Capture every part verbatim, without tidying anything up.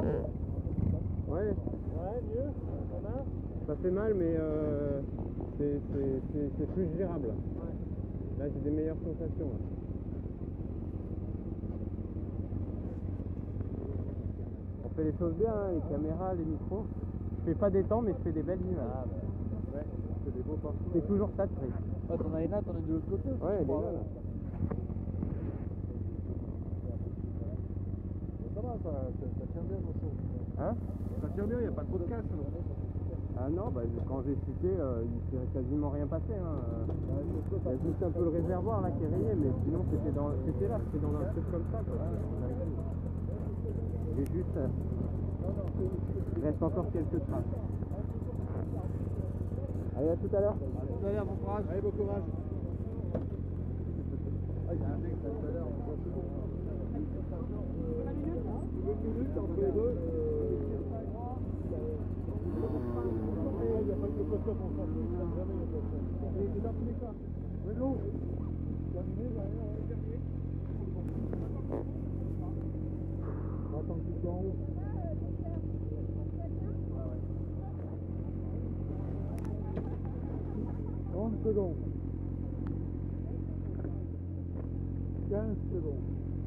Ouais. Ouais, mieux. Ça va. Ça fait mal, mais euh, c'est plus gérable. Ouais. Là, j'ai des meilleures sensations. Là. On fait les choses bien, hein, les caméras, les micros. Je fais pas des temps, mais je fais des belles images. Ah, bah. Ouais, c'est des beaux parcours. C'est toujours ça de prix. Ah, t'en as une là, t'en as de l'autre côté aussi. Ouais, elle est là, là. Ça va, ça, ça, ça tient bien mon show. Hein? Ça tient bien, il n'y a pas de podcast. Non. Ah non, bah, quand j'ai chuté, euh, il s'est quasiment rien passé. Hein. Il y a juste un peu le réservoir là qui est rayé, mais sinon c'était dans, c'était là, c'était dans un truc comme ça. Quoi. J'ai juste... Euh, il reste encore quelques traces. Allez, à tout à l'heure. À tout à l'heure, bon courage. Allez, bon courage. Ah, il y a un mec là tout à l'heure, on voit tout le monde. Une minute entre les deux. Il n'y a pas que le poste on s'en fout, il ne jamais le poste. Et c'est dans tous les cas. Vélo. Terminé, derrière, on est terminé. On va attendre qu'il soit en haut. trente secondes. quinze secondes.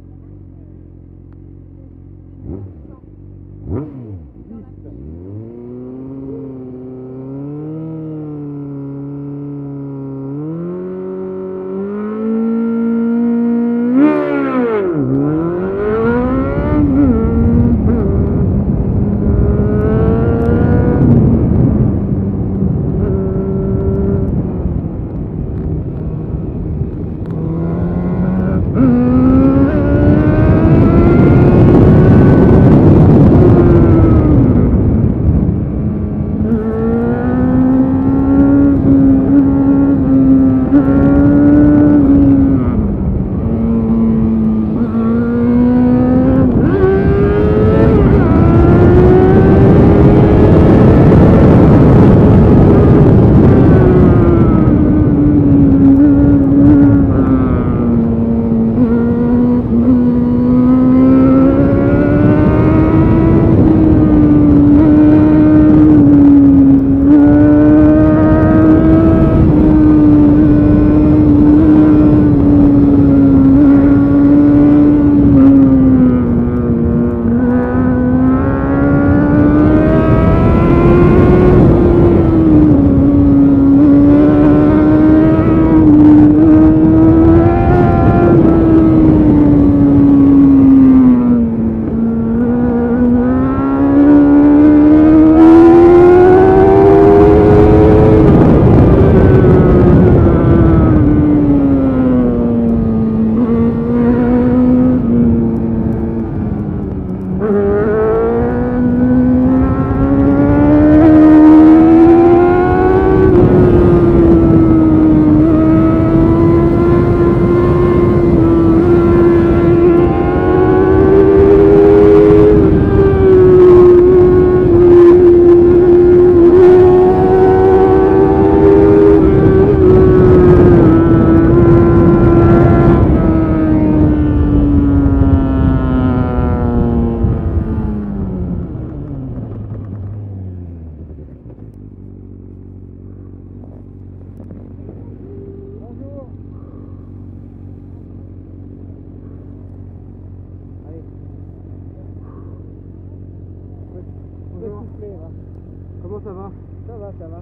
Comment ça va? Ça va, ça va.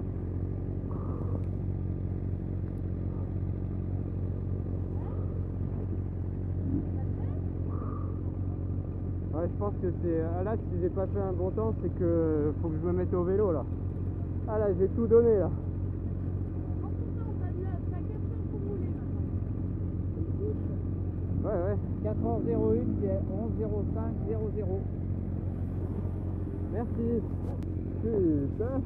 Ouais, je pense que c'est... Ah là, si j'ai pas fait un bon temps, c'est que faut que je me mette au vélo là. Ah là, j'ai tout donné là. Ouais, ouais. quatre heures zéro un, onze zéro cinq zéro zéro. Merci. Putain.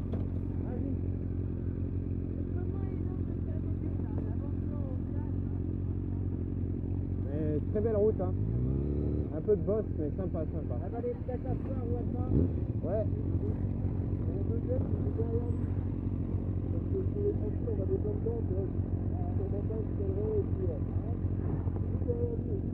Mais très belle route, hein. Un peu de bosse, mais sympa, sympa. Elle va aller peut-être à soir ou à soir. Ouais. Et le deuxième, c'est derrière lui. Parce que sur les transports, on a des bonnes dents, tu vois. Sur mon temps, je et puis... Euh, derrière lui.